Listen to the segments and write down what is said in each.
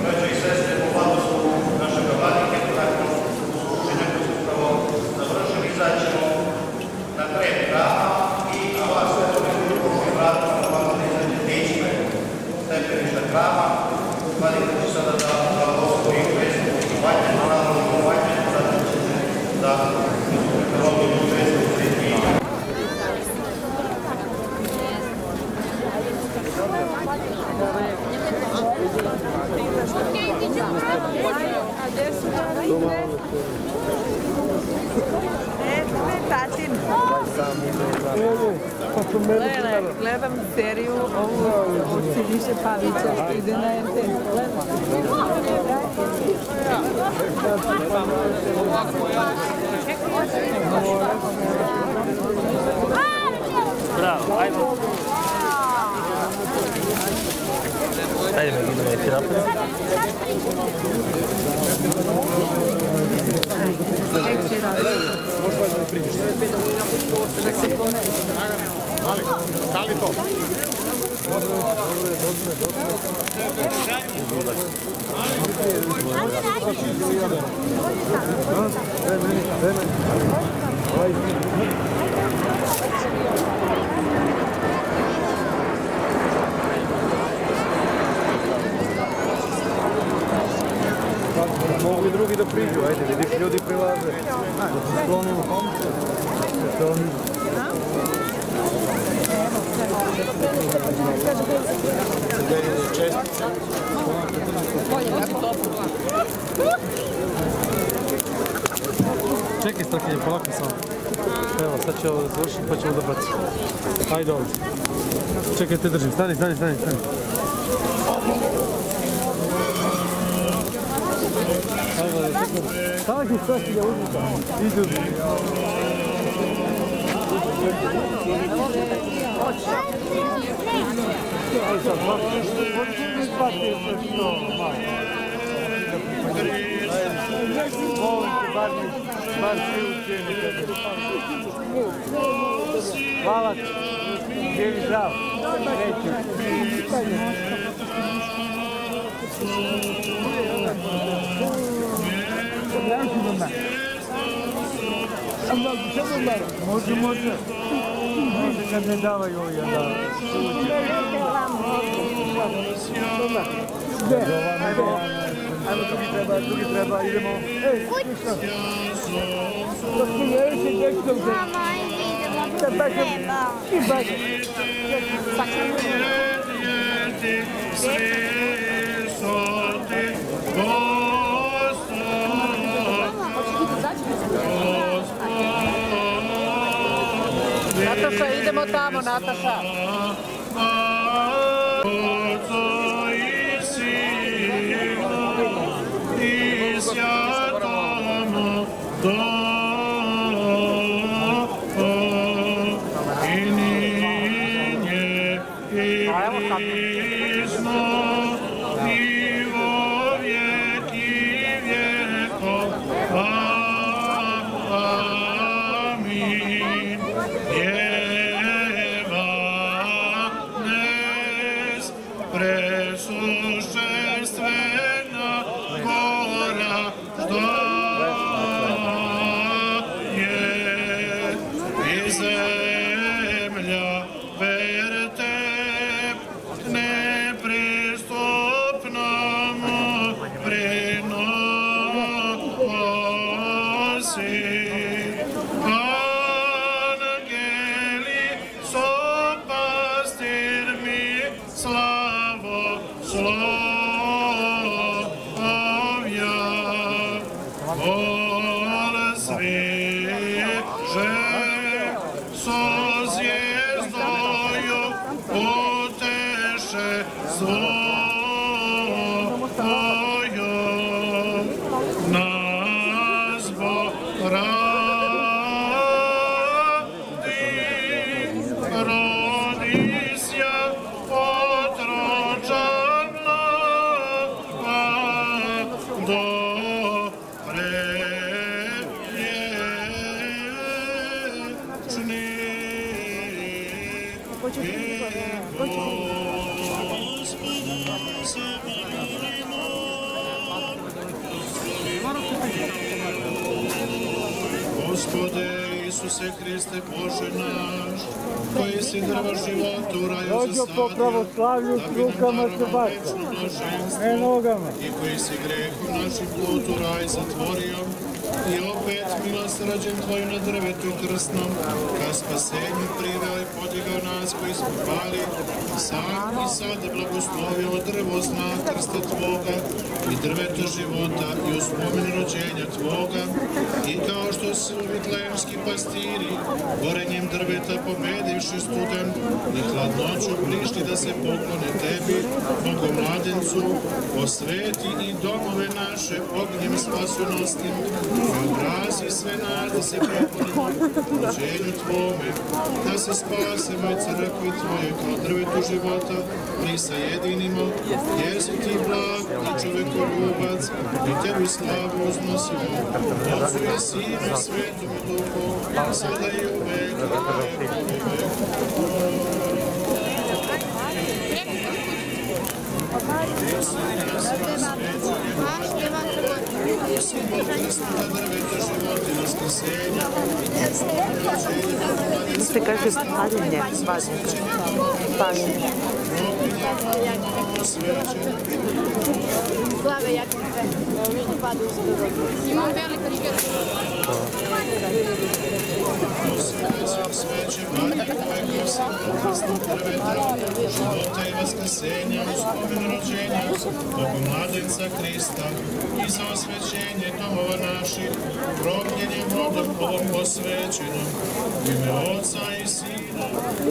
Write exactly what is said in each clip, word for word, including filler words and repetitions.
Gledam seriju ovu od Siniše Pavića, ide na R T. Bravo, ajde. Ajde me idemo neći napred. Stali to. Mogu i drugi da priđu, ajde, vidiš, ljudi prilaze. Da se sklonimo. Da se oni... Čekaj, Strakinje, polako samo. Evo, sad će ovo da završiti, pa ćemo da baciti. Ajde ovdje. Čekaj, te držim. Stani, stani, stani, stani. Stani, Strakinje, uzmita. Idu. Ajde sad, možemo izbati sve što malo. Molim te, bar mi, bar svi učinite. Hvala ti, živi zdrav. Neću. Može, može. Može kad ne davaju ovdje, da. Gdje? Ajmo, drugi treba, drugi treba, idemo. Ej, ništa. Da smo neveći, gdje ću ovdje? Mama, idemo, tu treba. I bađe. Pa ćemo vidjeti. Nataša, idemo tamo, Nataša. Господи, се молимо. Gospode Isuse Hriste, Bože naš, koji si drvo života u raju Dođo po zasadio, pravoslavlju da s bi nam rukama se darovao baca, večno blaženstvo, ne nogama. i koji si grehom našim put u raj zatvorio, i opet milosrđem Tvojim na drvetu krstnom, ka spasenju priveo i podigao nas koji smo pali, sam i sad blagoslovio drvo zna krsta Tvoga i drveto života i u spomen rođenja Tvoga, i kao što su vitlejemski pastiri, gorenjem drveta pobedivši student i hladnoću prišli da se poklone Tebi, Bogomladencu, osveti i domove naše ognjem spasonostim, i obrazi sve nas da se poklonimo rođenju Tvome, da se spasemo i crkvi Tvoje kao drvetu života, mi sajedinimo, jesi Ti blag i čovekoljubac, i Tebi slavu uznosimo, Otcu i Sinu i Svetom Duhu, sada i uvek, i uvek, i uvek. Se kaže paljenje badnjaka. Paljenje. Glave jak sve. Padu u skoro. Imam velika škera. Sveće badnjaka koje se krasnog drveta, života i vaskrsenja u spomen rođenja Bogomladenca Hrista i za osvećenje domova naših, prokljenjem vodom ovom posvećenom, u ime Otca i Sina.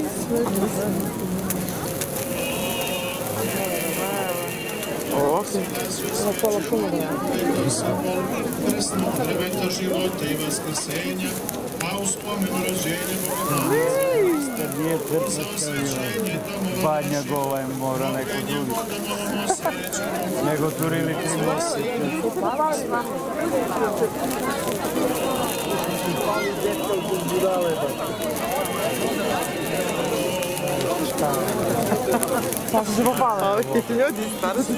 Krasnog drveta života i vaskrsenja, a u spomenu rođenja Bogomladenca Nije crkva badnja gola je mora neko drugi. Nego turili krimosi. Sad su se popale. Ovi ljudi, starosti.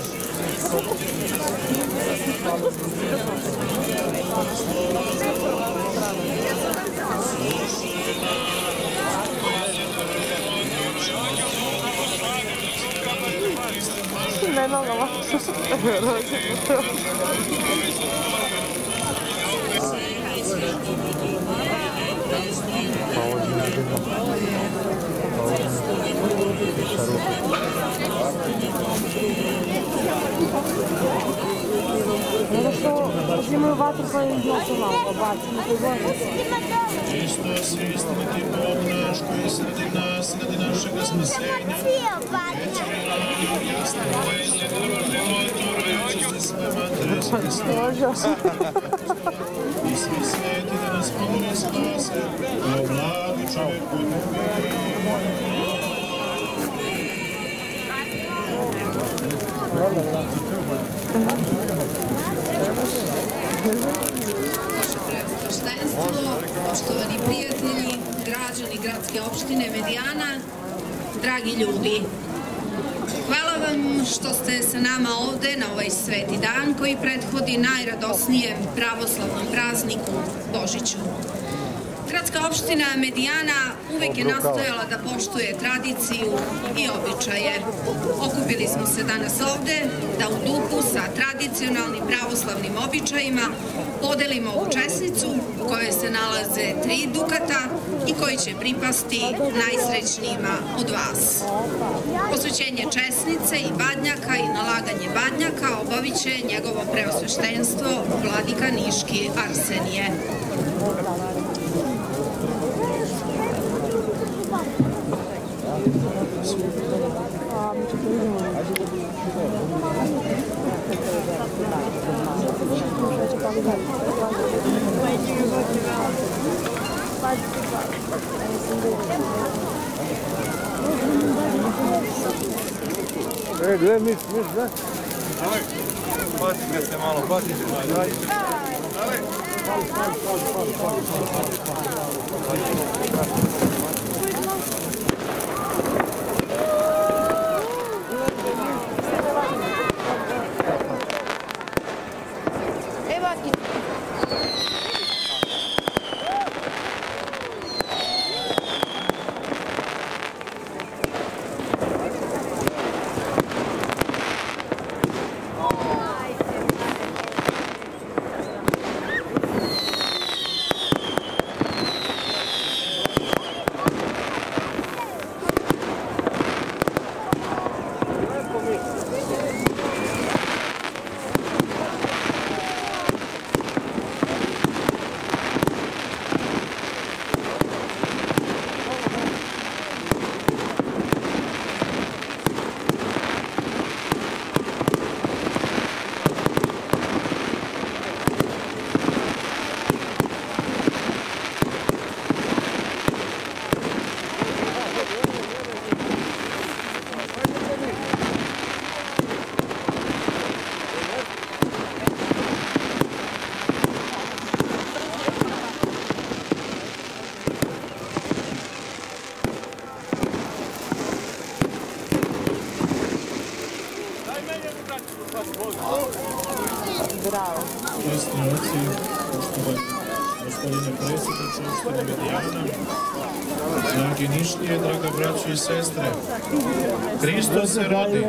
Ne nogama. Nego što uzimaju vatru pa im glasu malo, pa bacimo to gore. Hristos, istiniti Bog naš, koji se radi nas i radi našega spasenja, već mi nam jasno uveće drvo životu, rajući se sve matere Hristo. I svi sveti da nas pomoli spase, kao blagi čoveku ljubi. Poštovani prijatelji, građani gradske opštine Medijana, dragi ljudi, hvala vam što ste sa nama ovde na ovaj sveti dan koji prethodi najradosnijem pravoslavnom prazniku Božiću. Gradska opština Medijana uvek je nastojala da poštuje tradiciju i običaje. Okupili smo se danas ovde da u duhu sa tradicionalnim pravoslavnim običajima podelimo ovu česnicu u kojoj se nalaze tri dukata i koji će pripasti najsrećnijima od vas. Posvećenje česnice i badnjaka i nalaganje badnjaka obavit će njegovo preosveštenstvo vladika Niški Arsenije. E, gdje misliš, da? Dalej, patite se malo, patite se. Dalej. Evo Ostravci, poštovani gospodine predsjedniče opštine Medijana, dragi Nišlije, draga braćo i sestre, Hristos se rodi.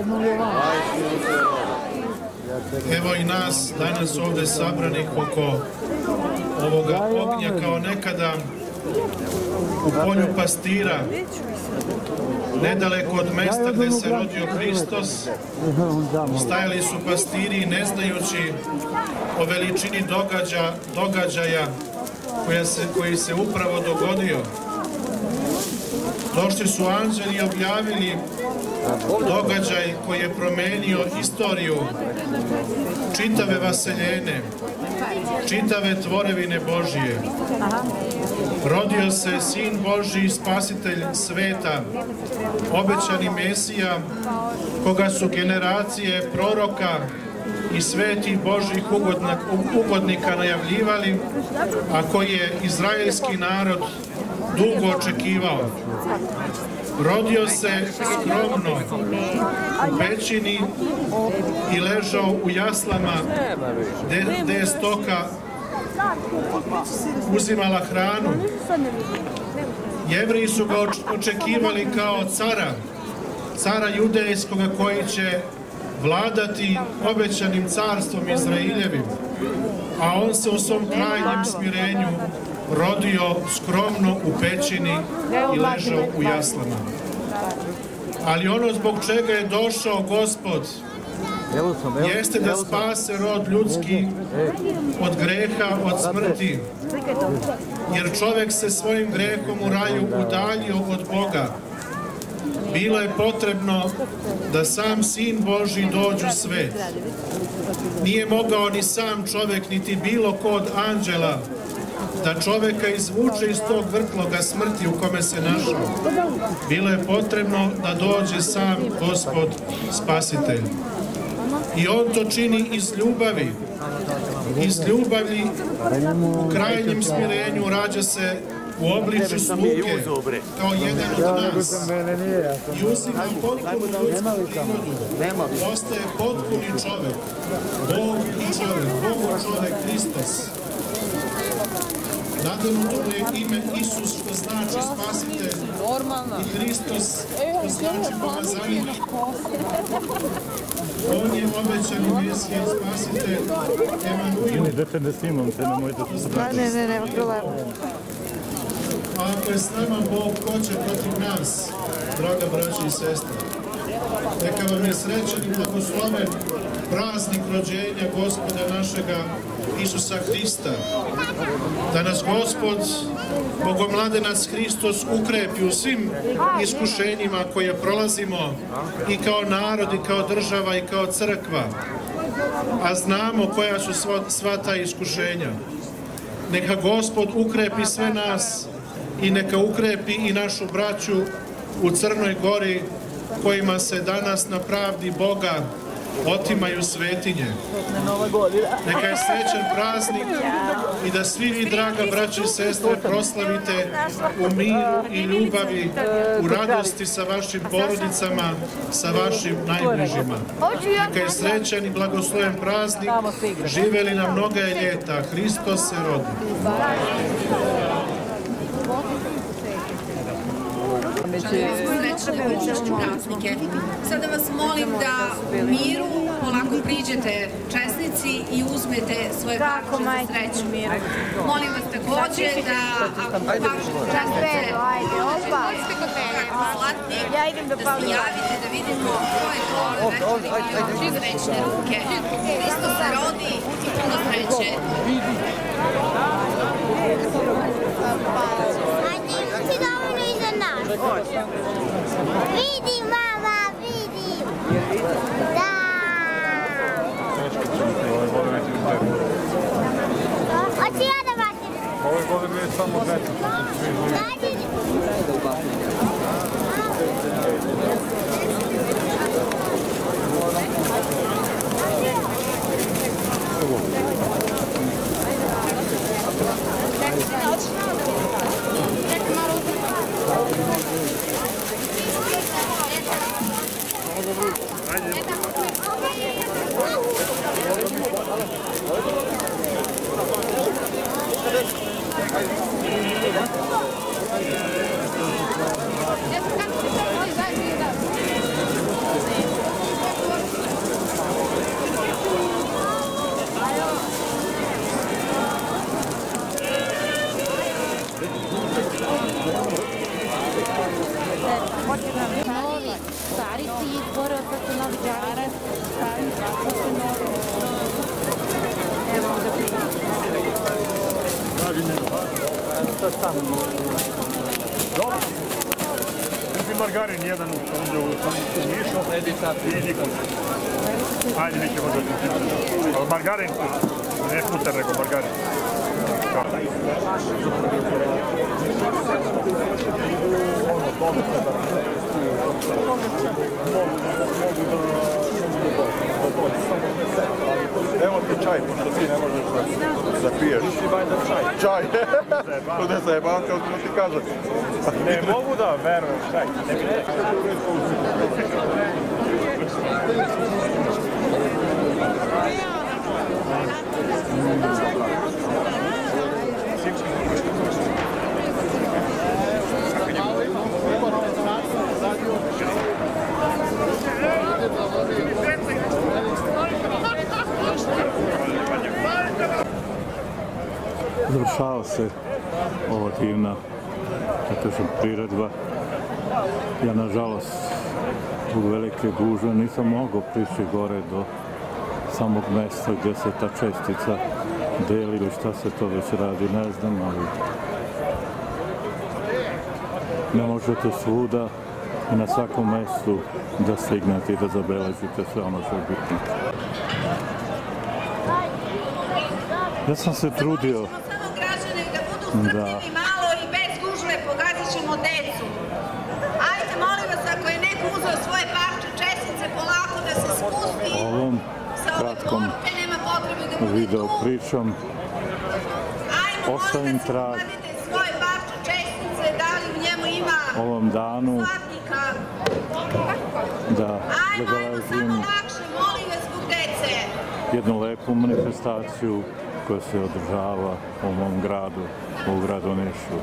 Evo i nas danas ovde sabranih oko ovoga ognja kao nekada u polju pastira, nedaleko od mesta gde se rodio Hristos, stajali su pastiri ne znajući o veličini događa, događaja koja se, koji se upravo dogodio. Došli su anđeli i objavili događaj koji je promenio istoriju čitave vaseljene, čitave tvorevine Božije. Rodio se Sin Božji, spasitelj sveta, obećani Mesija, koga su generacije proroka i svetih Božjih ugodnika najavljivali, a koji je izraelski narod dugo očekivao. Rodio se skromno u pećini i ležao u jaslama gde je stoka uzimala hranu. Jevriji su ga očekivali kao cara, cara judejskoga koji će vladati obećanim carstvom Izraeljevim, a on se u svom krajnjem smirenju rodio skromno u pećini i ležao u jaslama. Ali ono zbog čega je došao Gospod jeste da spase rod ljudski od greha, od smrti, jer čovek se svojim grehom u raju udaljio od Boga. Bilo je potrebno da sam Sin Božji dođe u svet. Nije mogao ni sam čovek, niti bilo ko od anđela da čoveka izvuče iz tog vrtloga smrti u kome se našao. Bilo je potrebno da dođe sam Gospod Spasitelj. I on to čini iz ljubavi. Iz ljubavi u krajnjem smirenju rađa se u obličju sluge, kao jedan od nas. I uzima potpunu ljudsku prirodu. Postaje potpuni čovek. Bog i čovek. Bog čovek Hristos. Nadamno je ime Isus, što znači spasitelj, i Hristos, što znači pomazanik. On je obećani Mesija i spasitelj, Emanuel. Dete ne snimam se, nemojte se zbrati. Ne, ne, nema problema. A ako je s nama Bog, ko će protiv nas, draga braća i sestre? Neka vam je srećan i blagosloven praznik rođenja Gospoda našega Isusa Hrista. Da nas Gospod, Bogomladenac Hristos, ukrepi u svim iskušenjima koje prolazimo i kao narod, i kao država, i kao crkva. A znamo koja su sva, sva ta iskušenja. Neka Gospod ukrepi sve nas i neka ukrepi i našu braću u Crnoj Gori, kojima se danas na pravdi Boga otimaju svetinje. Neka je srećan praznik i da svi vi, draga braće i sestre, proslavite u miru i ljubavi, u radosti sa vašim porodicama, sa vašim najbližima. Neka je srećan i blagosloven praznik, živeli na mnoga ljeta, Hristos se rodi. Srećne božićne praznike. Sada vas molim da u miru polako priđete česnici i uzmete svoje parče za sreću. Molim vas takođe da ako parče čestite, možete kod mene slatnije, da se javite da vidimo ko je to večeri imaju srećne ruke. Hristos se rodi i puno sreće. Vidim, mama, vidim. Da. Hoću ja da batim. Ove godine je samo deset. Ajde. Dobro. Kupi margarin jedan u mišu i nikon. Ajde, mi ćemo da kupiti. Ali margarin, ne puter, nego margarin. Evo ti čaj, pošto ti ne možeš da piješ. Ti valjda čaj. Čaj. To ne zajebam, kao što ti kažem. Ne mogu da verujem, čaj. Ne bi ne. Završava se ova divna, da kažem, priredba. Ja, nažalost, zbog velike gužve nisam mogao prići gore do samog mesta gdje se ta čestica deli ili šta se to već radi, ne znam, ali ne možete svuda i na svakom mestu da stignete i da zabeležite sve ono što je bitno. Ja sam se trudio da malo i bez gužve pogazit ćemo decu. Ajde, molim vas, ako je neko uzeo svoje parče čestice, polako da se spusti. Ovom kratkom video pričom ostavim trag svoje parče čestice, da li u njemu ima ovom danu da zabeležim jednu lepu manifestaciju koja se održava u mom gradu, u gradu Nišu.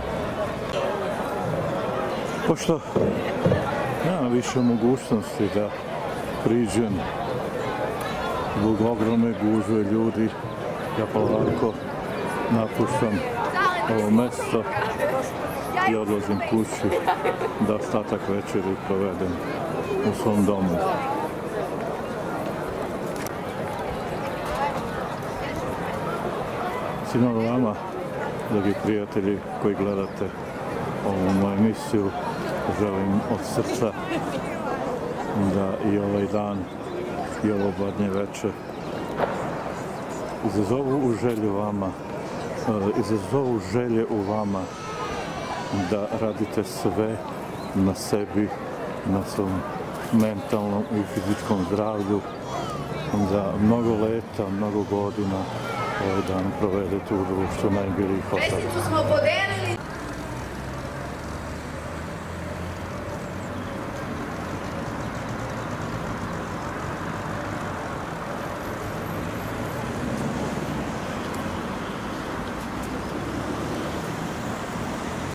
Pošto nemam više mogućnosti da priđem zbog ogromne gužve ljudi, ja polako napuštam ovo mesto i odlazim kući da ostatak večeri provedem u svom domu. Svima vama, dragi prijatelji koji gledate ovu moju emisiju, želim od srca da i ovaj dan i ovo badnje večer izazovu želju vama, izazovu želje u vama da radite sve na sebi, na svom mentalnom i fizičkom zdravlju, da mnogo leta, mnogo godina ovaj dan provedete u društvu najbiljih osoba.